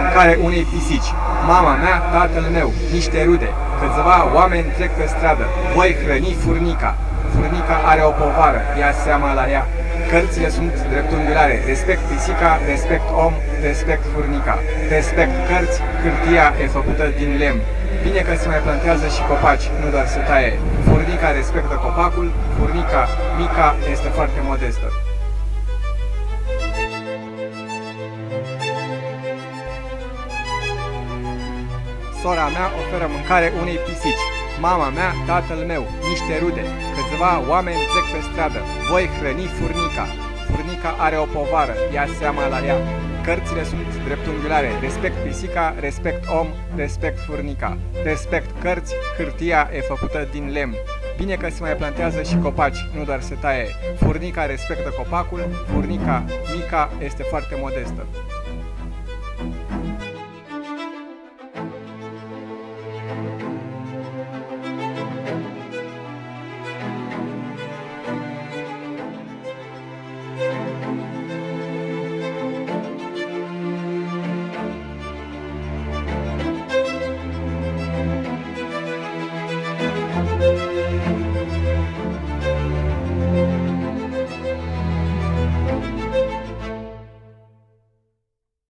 mâncare unei pisici. Mama mea, tatăl meu, niște rude, câțiva oameni trec pe stradă. Voi hrăni furnica. Furnica are o povară, ia seama la ea. Cărțile sunt dreptunghiulare. Respect pisica, respect om, respect furnica. Respect cărți, hârtia e făcută din lemn. Bine că se mai plantează și copaci, nu doar se taie. Furnica respectă copacul, furnica mica este foarte modestă. Sora mea oferă mâncare unei pisici. Mama mea, tatăl meu, niște rude, câțiva oameni trec pe stradă. Voi hrăni furnica. Furnica are o povară, ia seama la ea. Cărțile sunt dreptunghiulare. Respect pisica, respect om, respect furnica. Respect cărți, hârtia e făcută din lemn. Bine că se mai plantează și copaci, nu doar se taie. Furnica respectă copacul, furnica mica este foarte modestă.